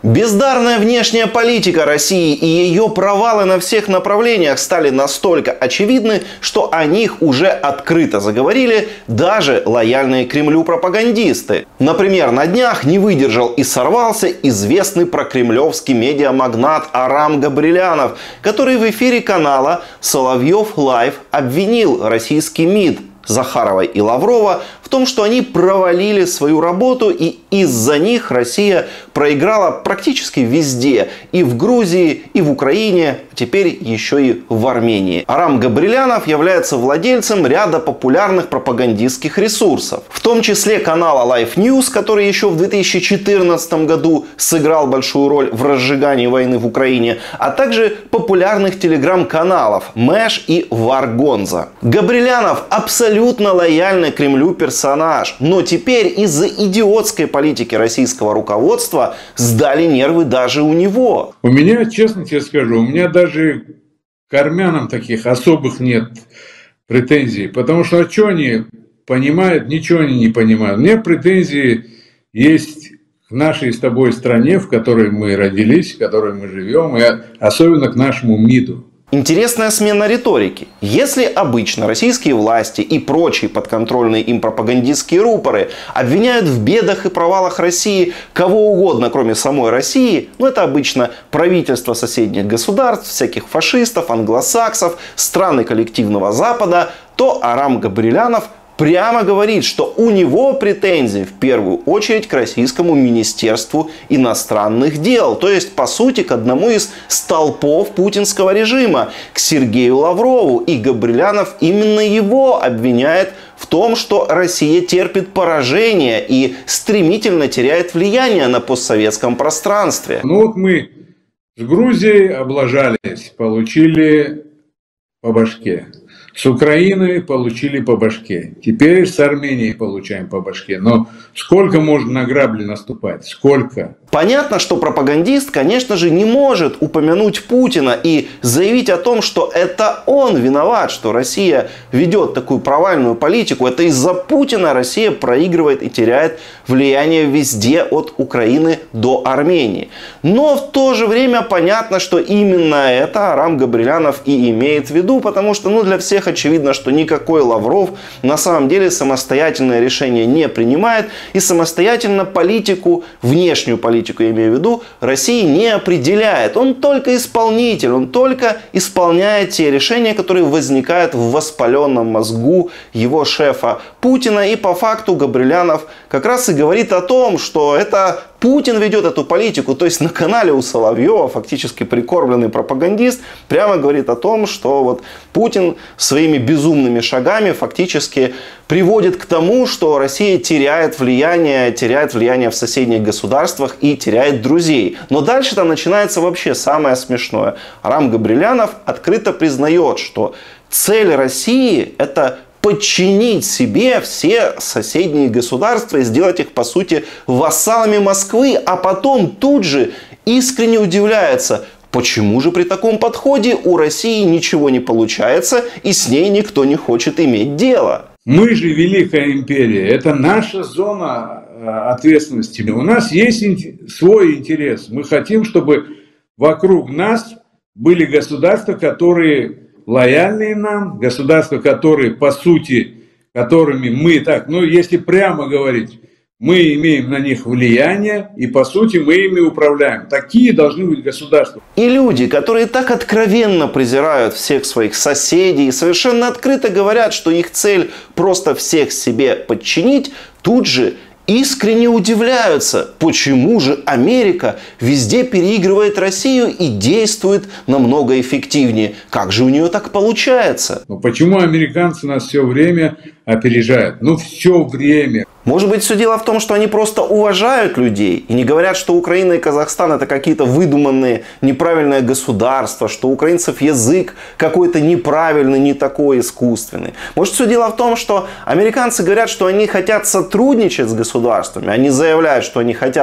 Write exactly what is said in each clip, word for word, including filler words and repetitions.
Бездарная внешняя политика России и ее провалы на всех направлениях стали настолько очевидны, что о них уже открыто заговорили даже лояльные Кремлю пропагандисты. Например, на днях не выдержал и сорвался известный прокремлевский медиамагнат Арам Габрелянов, который в эфире канала Соловьев Лайв обвинил российский МИД Захарова и Лаврова в том, что они провалили свою работу, и из-за них Россия проиграла практически везде. И в Грузии, и в Украине, теперь еще и в Армении. Арам Габрелянов является владельцем ряда популярных пропагандистских ресурсов. В том числе канала Life News, который еще в две тысячи четырнадцатом году сыграл большую роль в разжигании войны в Украине, а также популярных телеграм-каналов Мэш и Варгонза. Габрелянов абсолютно лояльный Кремлю персонаж, но теперь из-за идиотской политики российского руководства сдали нервы даже у него. У меня, честно тебе скажу, у меня даже к армянам таких особых нет претензий, потому что а что они понимают, ничего они не понимают. У меня претензии есть к нашей с тобой стране, в которой мы родились, в которой мы живем, и особенно к нашему МИДу. Интересная смена риторики. Если обычно российские власти и прочие подконтрольные им пропагандистские рупоры обвиняют в бедах и провалах России кого угодно, кроме самой России, ну это обычно правительство соседних государств, всяких фашистов, англосаксов, страны коллективного Запада, то Арам Габрелянов прямо говорит, что у него претензии в первую очередь к российскому Министерству иностранных дел. То есть, по сути, к одному из столпов путинского режима, к Сергею Лаврову. И Габрелянов именно его обвиняет в том, что Россия терпит поражение и стремительно теряет влияние на постсоветском пространстве. Ну вот мы с Грузией облажались, получили по башке. С Украиной получили по башке. Теперь с Арменией получаем по башке. Но сколько можно на грабли наступать? Сколько? Понятно, что пропагандист, конечно же, не может упомянуть Путина и заявить о том, что это он виноват, что Россия ведет такую провальную политику. Это из-за Путина Россия проигрывает и теряет влияние везде от Украины до Армении. Но в то же время понятно, что именно это Арам Габрелянов и имеет в виду, потому что ну, для всех очевидно, что никакой Лавров на самом деле самостоятельное решение не принимает и самостоятельно политику, внешнюю политику, я имею в виду, России не определяет. Он только исполнитель, он только исполняет те решения, которые возникают в воспаленном мозгу его шефа Путина. И по факту Габрелянов как раз и говорит о том, что это Путин ведет эту политику. То есть на канале у Соловьева фактически прикормленный пропагандист прямо говорит о том, что вот Путин своими безумными шагами фактически приводит к тому, что Россия теряет влияние, теряет влияние в соседних государствах и теряет друзей. Но дальше там начинается вообще самое смешное. Арам Габрелянов открыто признает, что цель России – это подчинить себе все соседние государства и сделать их, по сути, вассалами Москвы, а потом тут же искренне удивляется, почему же при таком подходе у России ничего не получается и с ней никто не хочет иметь дело. Мы же Великая империя, это наша зона ответственности. У нас есть свой интерес. Мы хотим, чтобы вокруг нас были государства, которые лояльные нам, государства, которые, по сути, которыми мы так, ну, если прямо говорить, мы имеем на них влияние, и, по сути, мы ими управляем. Такие должны быть государства. И люди, которые так откровенно презирают всех своих соседей и совершенно открыто говорят, что их цель просто всех себе подчинить, тут же искренне удивляются, почему же Америка везде переигрывает Россию и действует намного эффективнее. Как же у нее так получается? Но почему американцы нас все время опережают? Ну, все время. Может быть, все дело в том, что они просто уважают людей и не говорят, что Украина и Казахстан это какие-то выдуманные неправильные государства, что у украинцев язык какой-то неправильный, не такой искусственный. Может, все дело в том, что американцы говорят, что они хотят сотрудничать с государствами, они заявляют, что они хотят их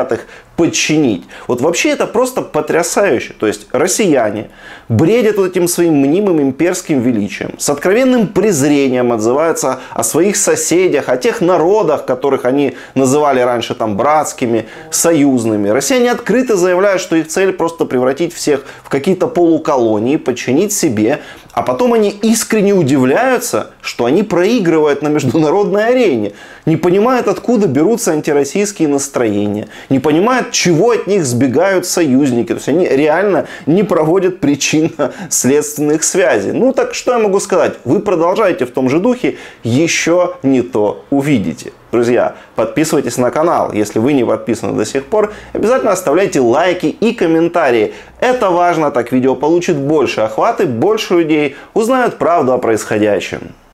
подчинить. Вот вообще это просто потрясающе. То есть россияне бредят вот этим своим мнимым имперским величием, с откровенным презрением отзываются о своих соседях, о тех народах, которых они называли раньше там братскими, союзными. Россияне открыто заявляют, что их цель просто превратить всех в какие-то полуколонии, подчинить себе. А потом они искренне удивляются, что они проигрывают на международной арене. Не понимают, откуда берутся антироссийские настроения. Не понимают, чего от них сбегают союзники. То есть они реально не проводят причинно-следственных связей. Ну так что я могу сказать? Вы продолжаете в том же духе, еще не то увидите. Друзья, подписывайтесь на канал, если вы не подписаны до сих пор. Обязательно оставляйте лайки и комментарии. Это важно, так видео получит больше охвата, больше людей узнают правду о происходящем.